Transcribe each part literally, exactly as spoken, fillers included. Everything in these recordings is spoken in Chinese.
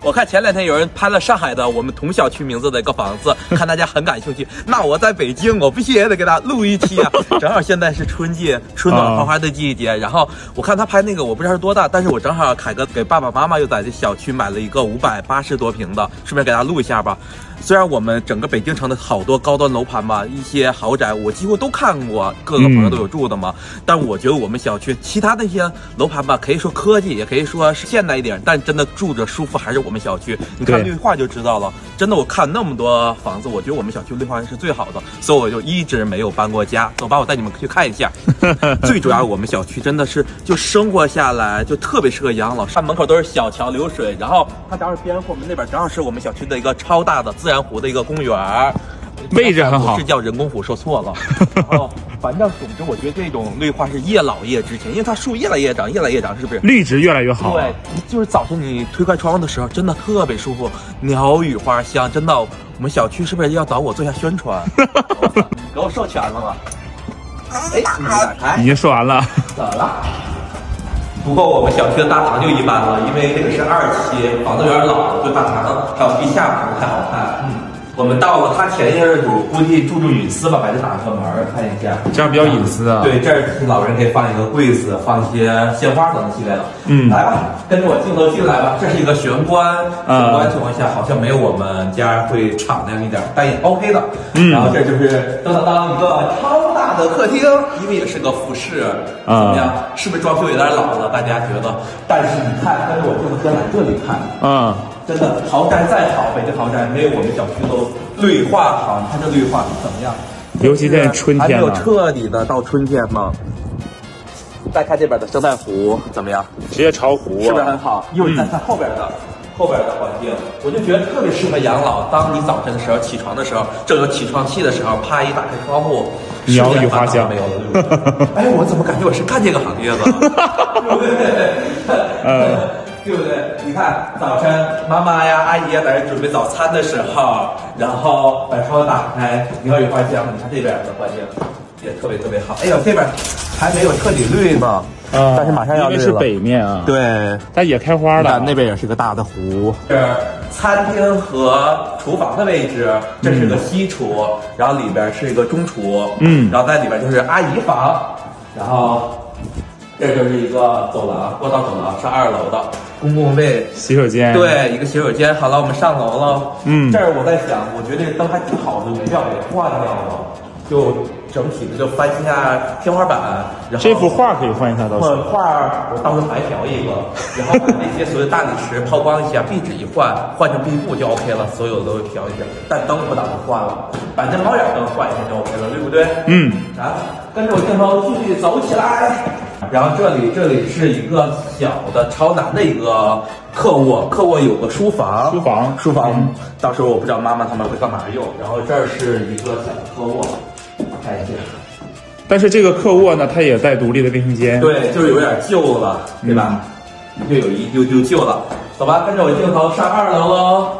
我看前两天有人拍了上海的我们同小区名字的一个房子，看大家很感兴趣。那我在北京，我必须也得给他录一期啊！正好现在是春季，春暖花开的季节。然后我看他拍那个，我不知道是多大，但是我正好凯哥给爸爸妈妈又在这小区买了一个五百八十多平的，顺便给他录一下吧。虽然我们整个北京城的好多高端楼盘吧，一些豪宅我几乎都看过，各个朋友都有住的嘛。嗯、但我觉得我们小区其他那些楼盘吧，可以说科技，也可以说是现代一点，但真的住着舒服还是我们小区。你看绿化就知道了。真的，我看那么多房子，我觉得我们小区绿化是最好的，所以我就一直没有搬过家。走吧，我带你们去看一下。最主要，我们小区真的是就生活下来就特别适合养老。看门口都是小桥流水，然后它正好是边后门那边正好是我们小区的一个超大的自然湖的一个公园， 位置很好， 是叫人工湖，说错了。然后反正总之，我觉得这种绿化是越老越值钱，因为它树越来越长，越来越长，是不是？ 绿植越来越好。 对，就是早晨你推开窗户的时候，真的特别舒服，鸟语花香，真的。我们小区是不是要找我做一下宣传？给我授权了吗？哎，你打开， 已经说完了。 怎么了？不过我们小区的大堂就一般了，因为这个是二期，房子有点老了，就大堂还有地下不太好看。嗯。我们到了，他前一日主估计注重隐私吧，把这打开门看一下， 这样比较隐私啊。 对，这儿老人可以放一个柜子，放一些鲜花等等系列的。 嗯， 来吧，跟着我镜头进来吧。这是一个玄关，玄关情况下好像没有我们家会敞亮一点，但也 OK 的。嗯，然后这就是当当当一个超大的客厅，因为也是个复式，怎么样？是不是装修有点老了？大家觉得？但是你看，跟着我镜头先来这里看。嗯。真的，豪宅再好，北京豪宅没有我们小区都绿化好。你看这绿化怎么样？ 尤其在春天还没有彻底的到春天吗？再看这边的生态湖怎么样？ 直接朝湖、啊， 是不是很好？一会儿再看后边的、嗯、后边的环境，我就觉得特别适合养老。当你早晨的时候起床的时候，正有起床气的时候，啪一打开窗户， 鸟语花香没有了，对不对？哎，我怎么感觉我是干这个行业的？对不对？呃。对不对？你看早晨妈妈呀、阿姨呀在这准备早餐的时候，然后把窗户打开，鸟语花香。你看这边的环境也特别特别好。哎呦，这边还没有彻底绿呢，啊，但是马上要绿了。 因为是北面啊， 对， 但也开花了。 那边也是个大的湖。是餐厅和厨房的位置，这是个西厨，嗯、然后里边是一个中厨，嗯，然后在里边就是阿姨房，然后这就是一个走廊，过道走廊，是二楼的。公共卫洗手间， 对，一个洗手间。好了，我们上楼了。嗯，这儿我在想，我觉得这灯还挺好的，我们要给换掉了，就整体的就翻一下天花板。然后这幅画可以换一下，到时候画我到时候白嫖一个，然后把那些所有大理石抛光一下，壁纸一换，换成壁布就 OK 了，所有都调一下。但灯不打算换了，把这猫眼灯换一下就 OK 了，对不对？嗯。啊，跟着我镜头继续走起来。然后这里这里是一个小的朝南的一个客卧，客卧有个书房， 书房书房，嗯、到时候我不知道妈妈他们会干嘛用。然后这儿是一个小的客卧，看一下。 但是这个客卧呢，它也带独立的卫生间。 对，就是有点旧了，对吧？嗯、就有一丢丢旧了。走吧，跟着我镜头上二楼喽。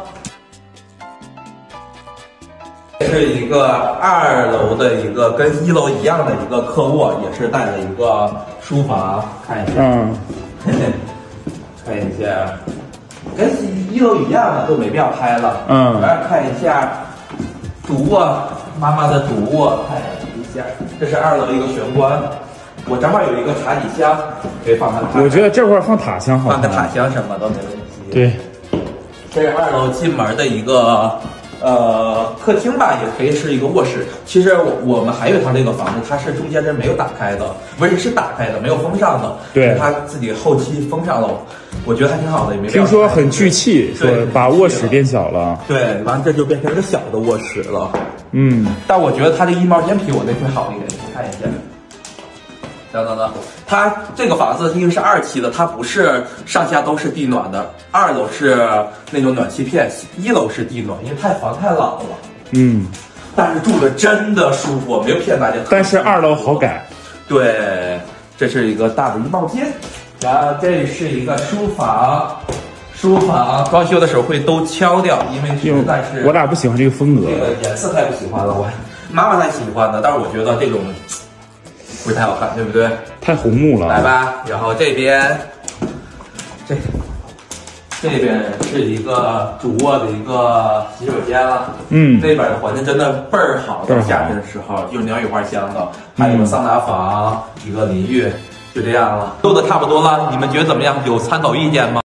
是一个二楼的一个跟一楼一样的一个客卧，也是带了一个书房，看一下，嗯，看一下，跟一楼一样的都没必要拍了，嗯，来看一下主卧，妈妈的主卧，看一下，这是二楼一个玄关，我正好有一个茶几箱，可以放它。 我觉得这块放塔箱好， 放个塔箱什么都没问题。 对， 这是二楼进门的一个。呃，客厅吧，也可以是一个卧室。其实我我们还有它这个房子，它是中间这没有打开的，不是是打开的，没有封上的。 对， 它自己后期封上了，我觉得还挺好的，也没。 听说很聚气，说把卧室变小了。 对，完了这就变成一个小的卧室了。 嗯， 但我觉得它这衣帽间比我那会好一点，你看一下。等等等，它这个房子因为是二期的，它不是上下都是地暖的，二楼是那种暖气片，一楼是地暖，因为太房太老了。嗯，但是住的真的舒服，没有骗大家。 但是二楼好改。 对，这是一个大的衣帽间，然后这是一个书房。书房装修的时候会都敲掉，因为实在是我俩不喜欢这个风格， 这个颜色太不喜欢了，我妈妈太喜欢的，但是我觉得这种。不是太好看，对不对？ 太红木了。 来吧，然后这边，这这边是一个主卧的一个洗手间了， 嗯， 那边的环境真的倍儿好，到夏天的时候有鸟语花香的，还有个桑拿房，一个淋浴，就这样了，录的差不多了，你们觉得怎么样？有参考意见吗？